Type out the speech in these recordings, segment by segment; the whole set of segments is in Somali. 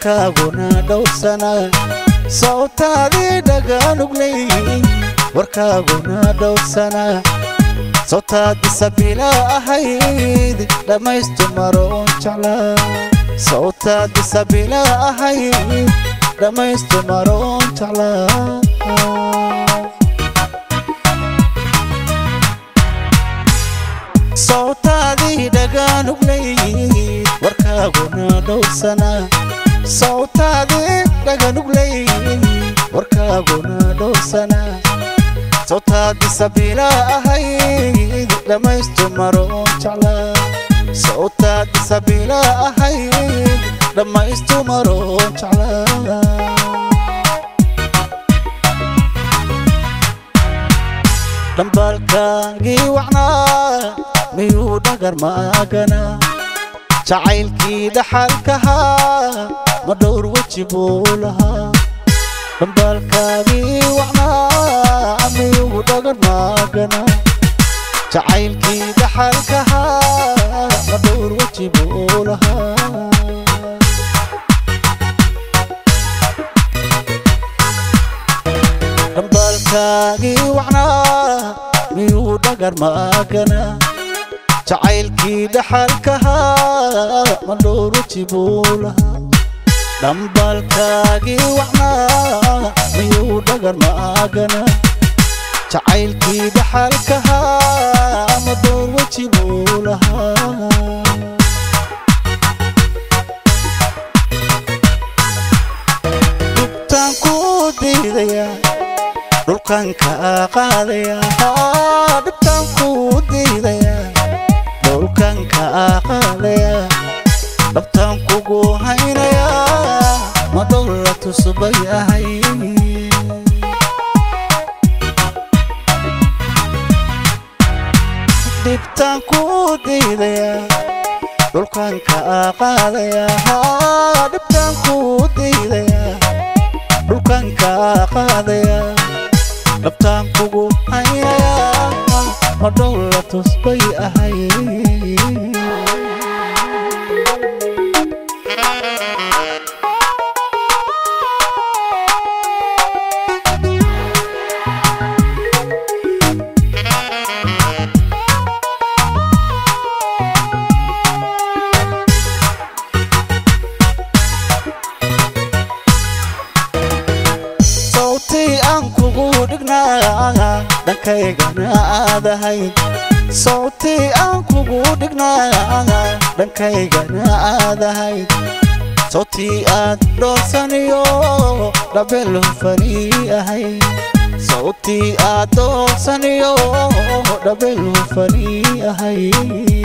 warkaaguna dhowrsana sawtaadii dhagaanugleey warkaaguna dhowrsana sawtaadii sabila ahayd dhamaystu maroon jeclaa sawtaadii sabila ahayd dhamaystu maroon jeclaa sawtaadii dhagaanugleey warkaaguna dhowrsana sawtaadii dhagaanugleey warkaaguna dhowrsana sawtaadii sabila ahayd dhamaystu maroon jeclaa sawtaadii sabila ahayd dhamaystu maroon jeclaa dhambalkaagii wacnaa miyuu dhagar maagana jacaylkii dhaxalkahaa ma dhowr weji buu lahaa dhambalkaagii wacnaa miyuu dhagar maagana jacaylkii dhaxalkahaa ma dhowr weji buu lahaa dhambalkaagii wacnaa miyuu dhagar maagana jacaylkii dhaxalkahaa ma dhowr weji buu lahaa dhambalkaagii wacnaa miyuu dhagar maagana jacaylkii dhaxalkahaa ma dhowr weji buu lahaa dhibtaan ku diidaya dhulkan ka qaadaya dhibtaan ku diidaya dhulkan ka qaadaya dhabtaan kugu haynaya ma dhowla tusbay ahay dhibtaan ku diidaya dhulkan ka qaadaya dhibtaan ku diidaya dhulkan ka qaadaya dhabtaan kugu haynaya ma dhowla tusbay ahay dhankaygaana aadahayd sawtii aan kugu dhignaa dhankaygana aadahayd sawtii aad dhoolsaniyo dhabel hufanii ahayd sawtii aad dhoolsaniyo dhabel hufanii ahayd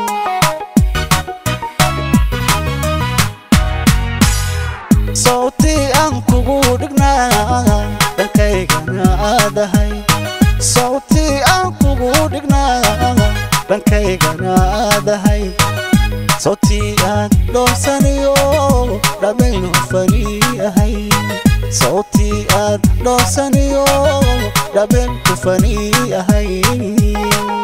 sawtii aan kugu dhignaa dhankaygana aadahayd sawtii aan kugu dhignaa dhankaygana aadahayd sawtii aad dhoolsaniyo dhabel hufanii ahayd sawtii aad dhoolsaniyo dhabel hufanii ahayd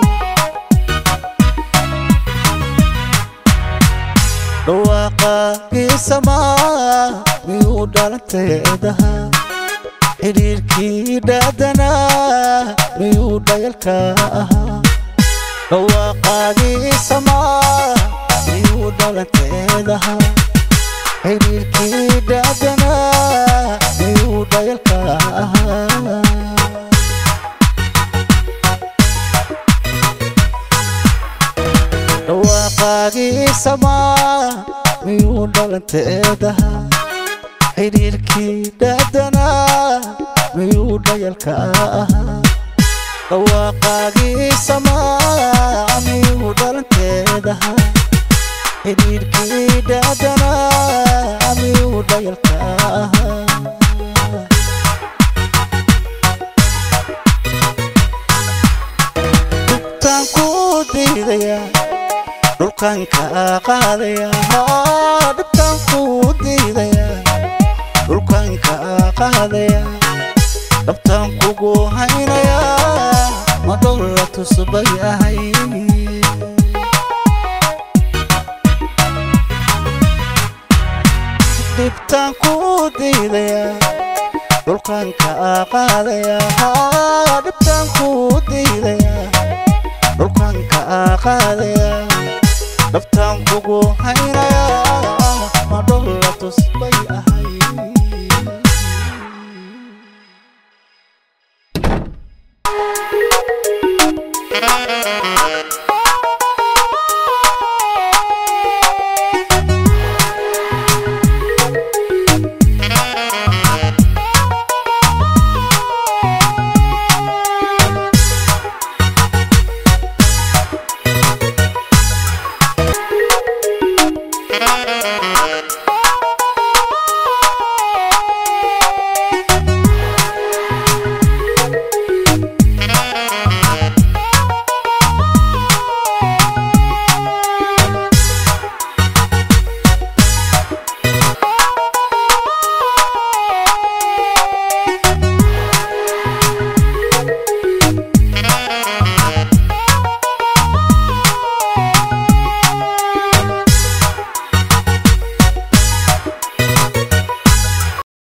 dhawaaqaagii samaa miyuu dhalanteedaha xiriirkii dhaadanaa miyuu dhayalka ahaa dhawaaqaagii samaa miyuu dhalanteedaha xiriirkii dhaadanaa miyuu dhayalka ahaa dhawaaqaagii samaa miyuu dhalanteedaha xiriirkii dhaadanaa miyuu dhayalka ahaa dhawaaqaagii samaa miyuu dhalanteedaha xiriirkii dhaadanaa miyuu dhayalka ahaa dhibtaan ku diidaya dhulkan ka qaadaya dhibtaan ku diidaya dhulkan ka qaadaya dhabtaan kugu haynaya ma dhowla tusbay ahay dib diidaya dhulkan ka qaadaya dhibtaan ku diidaya dhulkan ka qaadaya dhabtaan kugu haynaya ma dhula tusbay ahay